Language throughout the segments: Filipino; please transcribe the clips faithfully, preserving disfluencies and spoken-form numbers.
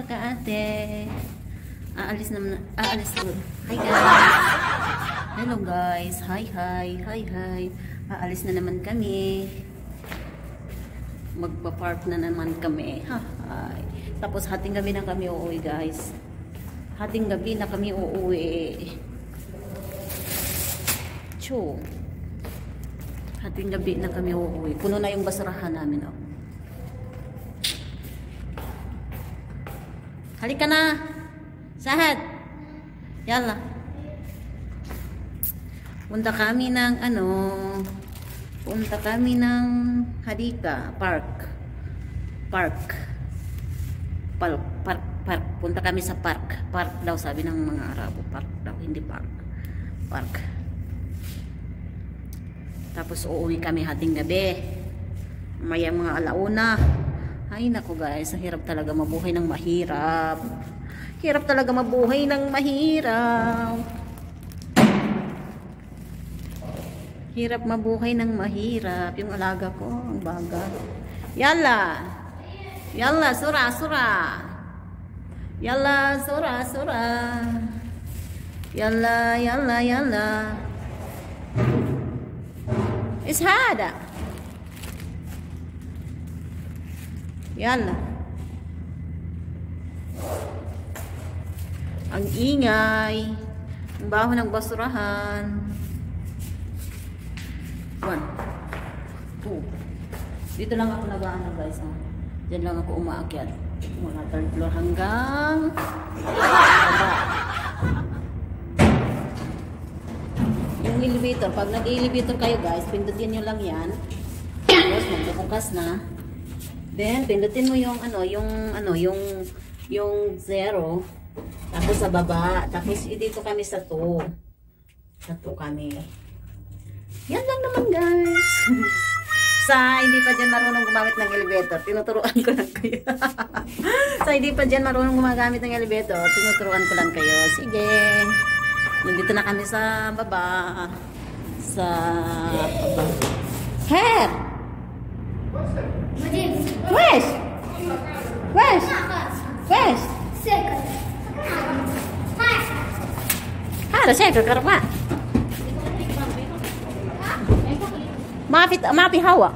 ka-ate. Aalis naman, aalis naman. Hi guys. Hello guys. Hi, hi, hi, hi. Aalis na naman kami. Magpa-park na naman kami. Ha, hi. Tapos hating gabi na kami uuwi guys. Hating gabi na kami uuwi. Cho. Hating gabi na kami uuwi. Puno na yung basurahan namin, oh. Halika na. Sahad. Yalla. Punta kami ng ano, punta kami ng Hadika Park. Park. Park, park, park. Punta kami sa park. Park daw sabi ng mga Arabo. Park daw, hindi park. Park. Tapos uuwi kami hating gabi. May mga alauna. Ay nako guys, ang hirap talaga mabuhay ng mahirap. Hirap talaga mabuhay ng mahirap. Hirap mabuhay ng mahirap. Yung alaga ko, ang baga. Yalla. Yalla, sura, sura. Yalla, sura, sura. Yalla, yalla, yalla. Ishada. Yalla. Ang ingay. Ang baho ng basurahan. One. Two. Dito lang ako nag-ano guys. Ha? Diyan lang ako umaakyat. Mula third floor hanggang baba. Yung elevator. Pag nag-elevator kayo guys, pindutin nyo lang yan. Tapos magbubukas na. Then, pindutin mo yung ano, yung ano, yung yung zero. Tapos sa baba. Tapos dito kami sa two. Sa two kami. Yan lang naman guys. Sa hindi pa dyan marunong gumamit ng elevator, tinuturuan ko lang kayo. Sa hindi pa dyan marunong gumagamit ng elevator, tinuturuan ko lang kayo. Sige. Nandito na kami sa baba. Sa baba. Hair! Where's? Where's? Where's? Hara, saya ke karma. Maafit, maafi hawa.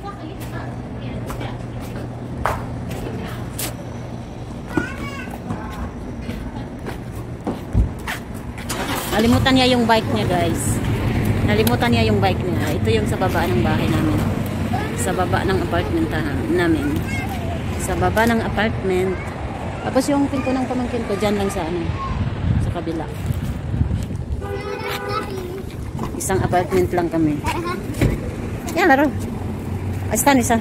Nalimutan niya yung bike niya, guys. Nalimutan niya yung bike niya. Ito yung sa baba ng bahay namin. Sa baba ng apartment namin. Sa baba ng apartment. Tapos yung pinto ng pamangkin ko dyan lang sa ano, sa kabila. Isang apartment lang kami. Yan laro. Astan isa.